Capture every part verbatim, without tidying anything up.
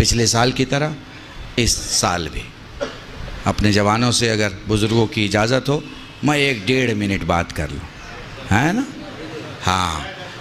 پچھلے سال کی طرح اس سال بھی اپنے جوانوں سے اگر بزرگوں کی اجازت ہو میں ایک ڈیڑھ منٹ بات کر لوں، ہے نا؟ ہاں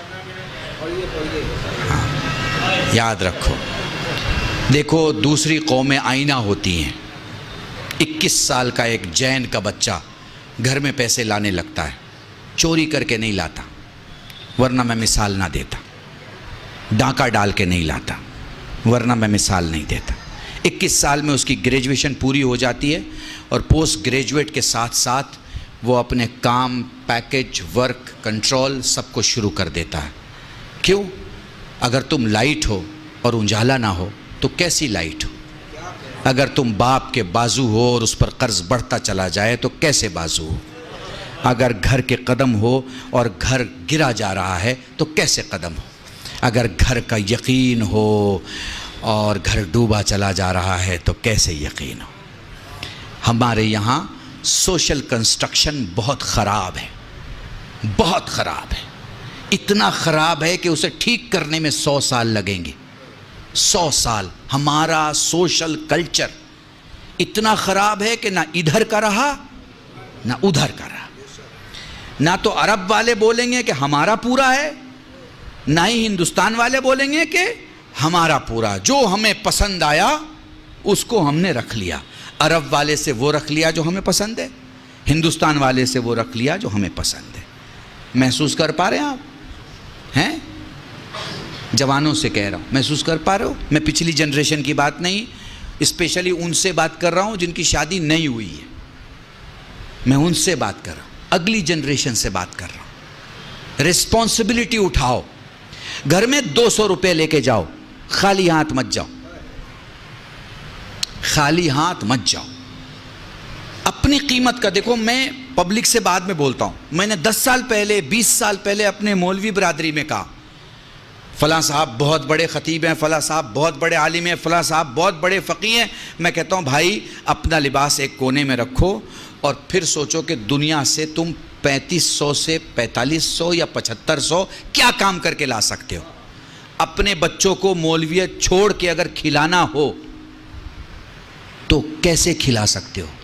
ہاں یاد رکھو، دیکھو دوسری قومیں آئینہ ہوتی ہیں. اکیس سال کا ایک جین کا بچہ گھر میں پیسے لانے لگتا ہے، چوری کر کے نہیں لاتا، ورنہ میں مثال نہ دیتا. ڈاکہ ڈال کے نہیں لاتا، ورنہ میں مثال نہیں دیتا. اکیس سال میں اس کی گریجویشن پوری ہو جاتی ہے اور پوسٹ گریجویٹ کے ساتھ ساتھ وہ اپنے کام، پیکج، ورک، کنٹرول سب کو شروع کر دیتا ہے. کیوں؟ اگر تم لائٹ ہو اور اجالا نہ ہو تو کیسی لائٹ ہو؟ اگر تم باپ کے بازو ہو اور اس پر قرض بڑھتا چلا جائے تو کیسے بازو ہو؟ اگر گھر کے قدم ہو اور گھر گرا جا رہا ہے تو کیسے قدم ہو؟ اگر گھر کا یقین ہو اور گھر ڈوبا چلا جا رہا ہے تو کیسے یقین ہو؟ ہمارے یہاں سوشل کنسٹرکشن بہت خراب ہے، بہت خراب ہے. اتنا خراب ہے کہ اسے ٹھیک کرنے میں سو سال لگیں گے. سو سال. ہمارا سوشل کلچر اتنا خراب ہے کہ نہ ادھر کا رہا نہ ادھر کا رہا. نہ تو عرب والے بولیں گے کہ ہمارا پورا ہے، نہ ہی ہندوستان والے بولیں گے کہ ہمارا پورا. جو ہمیں پسند آیا اس کو ہم نے رکھ لیا. عرب والے سے وہ رکھ لیا جو ہمیں پسند ہے، ہندوستان والے سے وہ رکھ لیا جو ہمیں پسند ہے. محسوس کر پا رہے ہیں آپ؟ ہیں؟ جوانوں سے کہہ رہا ہوں، محسوس کر پا رہے ہو؟ میں پچھلی جنریشن کی بات نہیں، اسپیشلی ان سے بات کر رہا ہوں جن کی شادی نہیں ہوئی ہے. میں ان سے بات کر رہا ہوں، اگلی جنریشن سے بات کر رہا ہوں. ریسپانسبلٹی اٹھاؤ. گھر میں دو سو روپے لے کے جاؤ، خالی ہاتھ مت جاؤ، خالی ہاتھ مت جاؤ. اپنی قیمت کا دیکھو. میں پبلک سے بعد میں بولتا ہوں. میں نے دس سال پہلے، بیس سال پہلے اپنے مولوی برادری میں کہا فلاں صاحب بہت بڑے خطیب ہیں، فلاں صاحب بہت بڑے عالم ہیں، فلاں صاحب بہت بڑے فقیہ ہیں. میں کہتا ہوں بھائی اپنا لباس ایک کونے میں رکھو اور پھر سوچو کہ دنیا سے تم پینتیس سو سے پینتالیس سو یا پچہتر سو کیا کام کر کے لا سکتے ہو. اپنے بچوں کو مولویت چھوڑ کے اگر کھلانا ہو تو کیسے کھلا سکتے ہو؟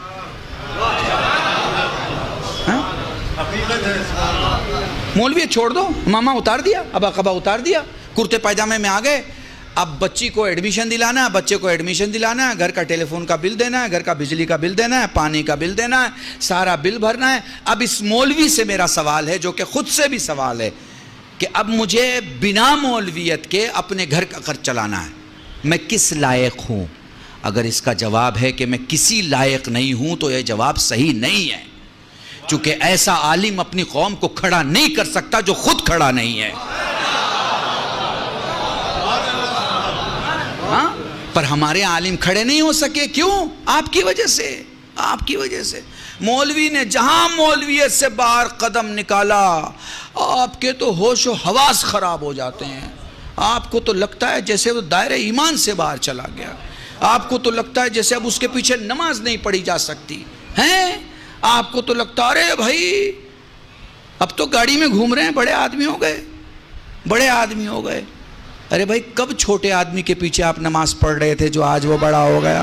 مولویت چھوڑ دو، ماما اتار دیا، ابا قبا اتار دیا، کرتے پائجامے میں آ گئے. اب بچی کو ایڈمیشن دلانا ہے، بچے کو ایڈمیشن دلانا ہے، گھر کا ٹیلی فون کا بل دینا ہے، گھر کا بجلی کا بل دینا ہے، پانی کا بل دینا ہے، سارا بل بھرنا ہے. اب اس مولوی سے میرا سوال ہے جو کہ خود سے بھی سوال ہے کہ اب مجھے بنا مولویت کے اپنے گھر کا خرچ چلانا ہے. میں کس لائق ہوں؟ اگر اس کا جواب ہے کہ میں کسی لائق نہیں ہوں تو یہ جواب صحیح نہیں ہے، چونکہ ایسا عالم اپنی قوم کو کھڑا نہیں کر سکتا جو خود کھڑا نہیں ہے. ہاں؟ پر ہمارے عالم کھڑے نہیں ہو سکے. کیوں؟ آپ کی وجہ سے. آپ کی وجہ سے. مولوی نے جہاں مولویت سے باہر قدم نکالا آپ کے تو ہوش و حواس خراب ہو جاتے ہیں. آپ کو تو لگتا ہے جیسے وہ دائرہ ایمان سے باہر چلا گیا. آپ کو تو لگتا ہے جیسے اب اس کے پیچھے نماز نہیں پڑھی جا سکتی ہیں. آپ کو تو لگتا ارے بھائی اب تو گاڑی میں گھوم رہے ہیں، بڑے آدمی ہو گئے، بڑے آدمی ہو گئے. ارے بھائی کب چھوٹے آدمی کے پیچھے آپ نماز پڑھ رہے تھے جو آج وہ بڑا ہو گیا؟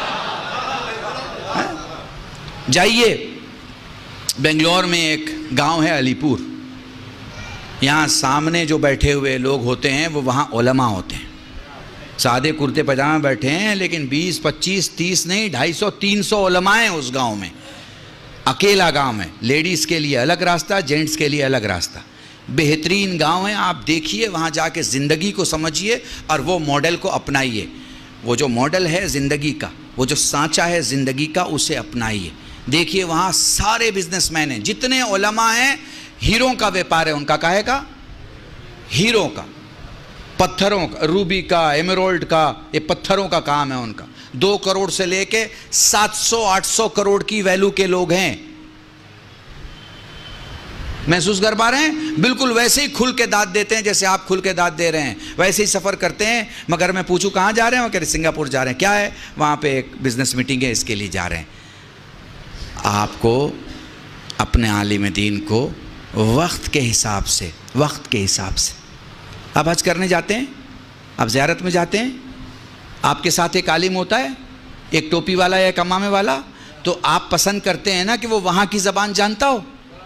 جائیے بنگلور میں ایک گاؤں ہے علی پور. یہاں سامنے جو بیٹھے ہوئے لوگ ہوتے ہیں وہ وہاں علماء ہوتے ہیں. سادے کرتے پاجامے بیٹھے ہیں لیکن بیس پچیس تیس نہیں ڈھائی سو تین سو علماء ہیں اس گاؤں میں. اکیلا گاؤں ہے، لیڈیز کے لیے الگ راستہ، جینٹس کے لیے الگ راستہ. بہترین گاؤں ہے. آپ دیکھیے وہاں جا کے زندگی کو سمجھیے اور وہ ماڈل کو اپنائیے. وہ جو ماڈل ہے زندگی کا، وہ جو سانچہ ہے زندگی کا، اسے اپنائیے. دیکھیے وہاں سارے بزنس مین ہیں، جتنے علماء ہیں ہیروں کا ویپار ہے ان کا. کاہے کا؟ ہیروں کا، پتھروں کا، روبی کا، ایمرالڈ کا، یہ پتھروں کا کام ہے ان کا. دو کروڑ سے لے کے سات سو آٹھ سو کروڑ کی ویلو کے لوگ ہیں. محسوس کر پا رہے ہیں؟ بالکل ویسے ہی کھل کے داد دیتے ہیں جیسے آپ کھل کے داد دے رہے ہیں، ویسے ہی سفر کرتے ہیں. مگر میں پوچھوں کہاں جا رہے ہیں؟ وہ کہہ رہے سنگاپور جا رہے ہیں. کیا ہے؟ وہاں پہ ایک بزنس میٹنگ ہے، اس کے لیے جا رہے ہیں. آپ کو اپنے عالم دین کو وقت کے حساب سے، وقت کے حساب سے. آپ حج کرنے جاتے ہیں، آپ زیارت میں جاتے ہیں، آپ کے ساتھ ایک عالم ہوتا ہے، ایک ٹوپی والا یا ایک امامے والا، تو آپ پسند کرتے ہیں نا کہ وہ وہاں کی زبان جانتا ہو؟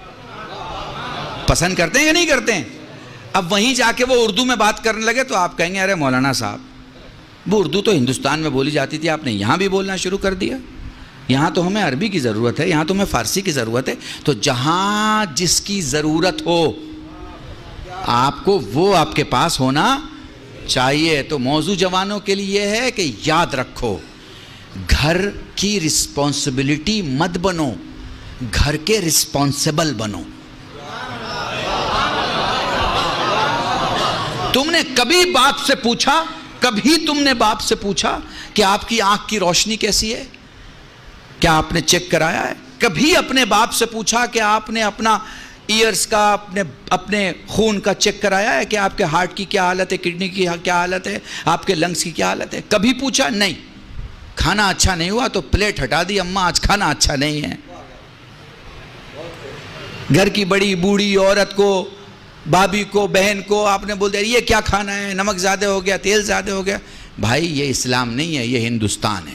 پسند کرتے ہیں یا نہیں کرتے ہیں؟ اب وہیں جا کے وہ اردو میں بات کرنے لگے تو آپ کہیں گے ارے مولانا صاحب وہ اردو تو ہندوستان میں بولی جاتی تھی، آپ نے یہاں بھی بولنا شروع کر دیا، یہاں تو ہمیں عربی کی ضرورت ہے، یہاں تو ہمیں فارسی کی ضرورت ہے۔ تو جہاں جس کی ضرورت ہو آپ کو وہ آپ کے پاس ہونا چاہیے۔ تو موضوع جوانوں کے لیے یہ ہے کہ یاد رکھو، گھر کی رسپانسبلٹی مت بنو، گھر کے رسپانسبل بنو۔ تم نے کبھی باپ سے پوچھا، کبھی تم نے باپ سے پوچھا کہ آپ کی آنکھ کی روشنی کیسی ہے؟ کیا آپ نے چیک کرایا ہے؟ کبھی اپنے باپ سے پوچھا کہ آپ نے اپنا ایئرز کا، اپنے اپنے خون کا چیک کرایا ہے کہ آپ کے ہارٹ کی کیا حالت ہے، کڈنی کی کیا حالت ہے، آپ کے لنگز کی کیا حالت ہے؟ کبھی پوچھا؟ نہیں۔ کھانا اچھا نہیں ہوا تو پلیٹ ہٹا دی، اماں آج کھانا اچھا نہیں ہے۔ گھر کی بڑی بوڑھی عورت کو، بھابھی کو، بہن کو آپ نے بول دیا یہ کیا کھانا ہے، نمک زیادہ ہو گیا، تیل زیادہ ہو گیا۔ بھائی یہ اسلام نہیں ہے، یہ ہندوستان ہے،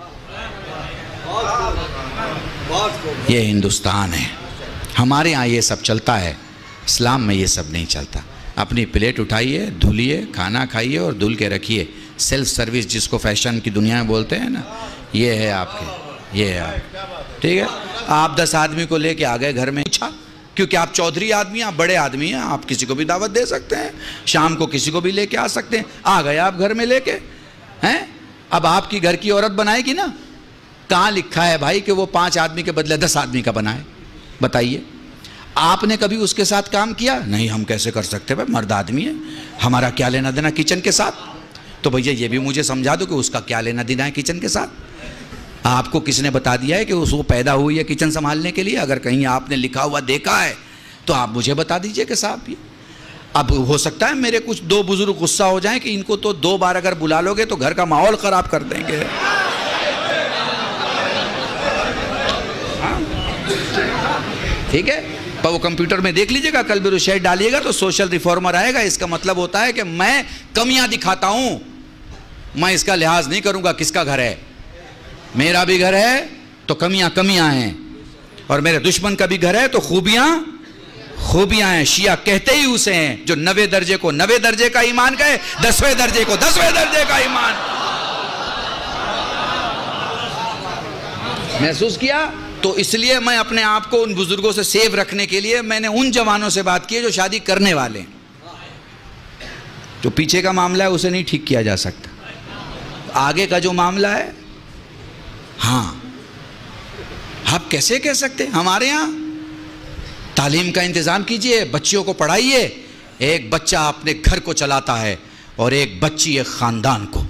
یہ ہندوستان ہے۔ ہمارے ہاں یہ سب چلتا ہے، اسلام میں یہ سب نہیں چلتا۔ اپنی پلیٹ اٹھائیے، دھلیے، کھانا کھائیے اور دھل کے رکھیے۔ سیلف سروس جس کو فیشن کی دنیا میں بولتے ہیں نا، یہ ہے آپ کے، یہ ہے آپ، ٹھیک ہے۔ آپ دس آدمی کو لے کے آ گئے گھر میں، پوچھا کیونکہ آپ چودھری آدمی ہیں، آپ بڑے آدمی ہیں، آپ کسی کو بھی دعوت دے سکتے ہیں، شام کو کسی کو بھی لے کے آ سکتے ہیں۔ آ گئے آپ گھر میں لے کے ہیں، اب آپ کی گھر کی عورت بنائے گی نا۔ کہاں لکھا ہے بھائی کہ وہ پانچ آدمی کے بدلے دس آدمی کا بنائے؟ بتائیے، آپ نے کبھی اس کے ساتھ کام کیا؟ نہیں، ہم کیسے کر سکتے بھائی، مرد آدمی ہے، ہمارا کیا لینا دینا کچن کے ساتھ؟ تو بھیا یہ بھی مجھے سمجھا دو کہ اس کا کیا لینا دینا ہے کچن کے ساتھ۔ آپ کو کس نے بتا دیا ہے کہ اس وہ پیدا ہوئی ہے کچن سنبھالنے کے لیے؟ اگر کہیں آپ نے لکھا ہوا دیکھا ہے تو آپ مجھے بتا دیجئے کہ صاحب یہ اب ہو سکتا ہے میرے کچھ دو بزرگ غصہ ہو جائیں کہ ان کو تو دو بار اگر بلا لو گے تو گھر کا ماحول خراب کر دیں گے۔ ٹھیک ہے، پر وہ کمپیوٹر میں دیکھ لیجئے گا، کل بھی روشیٹ ڈالیے گا تو سوشل ریفارمر آئے گا۔ اس کا مطلب ہوتا ہے کہ میں کمیاں دکھاتا ہوں، میں اس کا لحاظ نہیں کروں گا کس کا گھر ہے۔ میرا بھی گھر ہے تو کمیاں کمیاں ہیں، اور میرے دشمن کا بھی گھر ہے تو خوبیاں خوبیاں ہیں۔ شیعہ کہتے ہی اسے ہیں جو نوے درجے کو نوے درجے کا ایمان کہے، دسویں درجے کو دسویں درجے کا ایمان۔ محسوس کیا؟ تو اس لیے میں اپنے آپ کو ان بزرگوں سے سیو رکھنے کے لیے میں نے ان جوانوں سے بات کی جو شادی کرنے والے ہیں۔ جو پیچھے کا معاملہ ہے اسے نہیں ٹھیک کیا جا سکتا، آگے کا جو معاملہ ہے ہاں آپ کیسے کہہ سکتے؟ ہمارے ہاں تعلیم کا انتظام کیجئے، بچیوں کو پڑھائیے۔ ایک بچہ اپنے گھر کو چلاتا ہے اور ایک بچی ایک خاندان کو،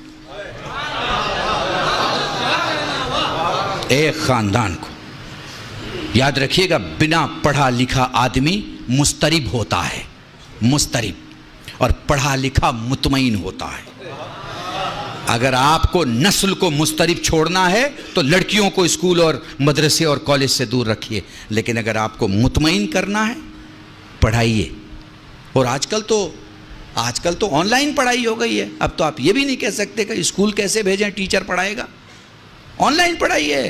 ایک خاندان کو۔ یاد رکھیے گا، بنا پڑھا لکھا آدمی مضطرب ہوتا ہے، مضطرب، اور پڑھا لکھا مطمئن ہوتا ہے۔ اگر آپ کو نسل کو مضطرب چھوڑنا ہے تو لڑکیوں کو اسکول اور مدرسے اور کالج سے دور رکھیے، لیکن اگر آپ کو مطمئن کرنا ہے پڑھائیے۔ اور آج کل تو آج کل تو آن لائن پڑھائی ہو گئی ہے، اب تو آپ یہ بھی نہیں کہہ سکتے کہ اسکول کیسے بھیجیں، ٹیچر پڑھائے گا۔ On line پڑھائیے،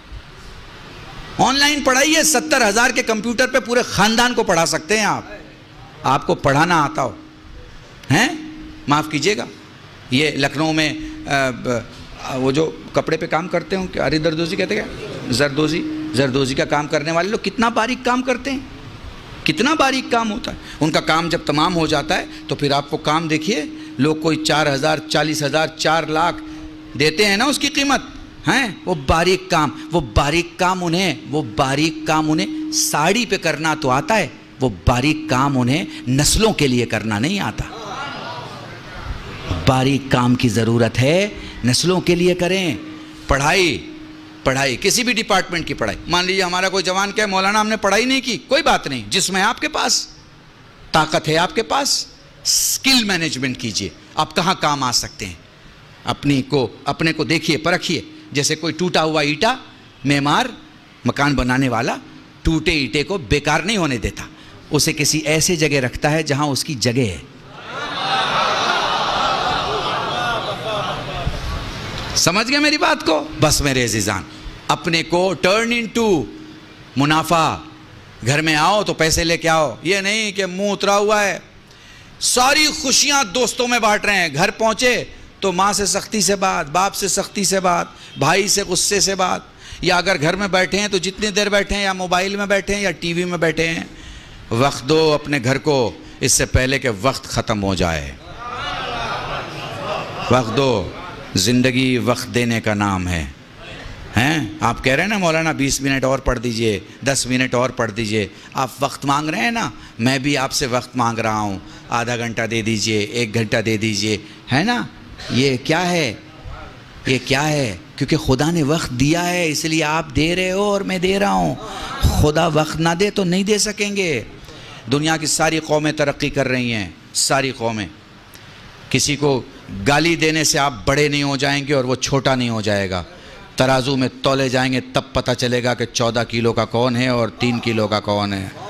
on line پڑھائیے۔ ستر ہزار کے کمپیوٹر پہ پورے خاندان کو پڑھا سکتے ہیں آپ، آپ کو پڑھانا آتا ہو ہیں۔ معاف کیجئے گا، یہ لکھنؤ میں وہ جو کپڑے پہ کام کرتے ہوں، اری دردوزی کہتے ہیں، زردوزی زردوزی کا کام کرنے والے لوگ کتنا باریک کام کرتے ہیں، کتنا باریک کام ہوتا ہے ان کا۔ کام جب تمام ہو جاتا ہے تو پھر آپ کو کام دیکھیے، لوگ کوئی چار ہزار چالیس ہزار چار لاکھ دیتے ہیں نا اس کی قیمت ہیں۔ وہ باریک کام وہ باریک کام انہیں وہ باریک کام انہیں ساڑی پہ کرنا تو آتا ہے، وہ باریک کام انہیں نسلوں کے لیے کرنا نہیں آتا۔ باریک کام کی ضرورت ہے، نسلوں کے لیے کریں۔ پڑھائی پڑھائی کسی بھی ڈپارٹمنٹ کی پڑھائی، مان لیجیے ہمارا کوئی جوان کہے مولانا ہم نے پڑھائی نہیں کی، کوئی بات نہیں، جس میں آپ کے پاس طاقت ہے، آپ کے پاس سکل مینجمنٹ کیجئے، آپ کہاں کام آ سکتے ہیں، اپنی کو اپنے کو دیکھیے، پرکھیے۔ جیسے کوئی ٹوٹا ہوا اینٹا، معمار مکان بنانے والا ٹوٹے اینٹے کو بیکار نہیں ہونے دیتا، اسے کسی ایسے جگہ رکھتا ہے جہاں اس کی جگہ ہے۔ سمجھ گئے میری بات کو؟ بس میرے عزیزان، اپنے کو ٹرن انٹو منافع. گھر میں آؤ تو پیسے لے کے آؤ، یہ نہیں کہ منہ اترا ہوا ہے. ساری خوشیاں دوستوں میں بانٹ رہے ہیں، گھر پہنچے تو ماں سے سختی سے بات، باپ سے سختی سے بات، بھائی سے غصے سے بات. یا اگر گھر میں بیٹھے ہیں تو جتنی دیر بیٹھے ہیں، یا موبائل میں بیٹھے ہیں یا ٹی وی میں بیٹھے ہیں. وقت دو اپنے گھر کو اس سے پہلے کہ وقت ختم ہو جائے. وقت دو، زندگی وقت دینے کا نام ہے. ہیں آپ کہہ رہے ہیں نا مولانا بیس منٹ اور پڑھ دیجئے، دس منٹ اور پڑھ دیجئے. آپ وقت مانگ رہے ہیں نا، میں بھی آپ سے وقت مانگ رہا ہوں. آدھا گھنٹہ دے دیجئے، ایک گھنٹہ دے دیجئے، ہے نا. یہ کیا ہے؟ یہ کیا ہے؟ کیونکہ خدا نے وقت دیا ہے، اس لیے آپ دے رہے ہو اور میں دے رہا ہوں. خدا وقت نہ دے تو نہیں دے سکیں گے. دنیا کی ساری قومیں ترقی کر رہی ہیں، ساری قومیں. کسی کو گالی دینے سے آپ بڑے نہیں ہو جائیں گے اور وہ چھوٹا نہیں ہو جائے گا. ترازو میں تولے جائیں گے تب پتہ چلے گا کہ چودہ کلو کا کون ہے اور تین کلو کا کون ہے.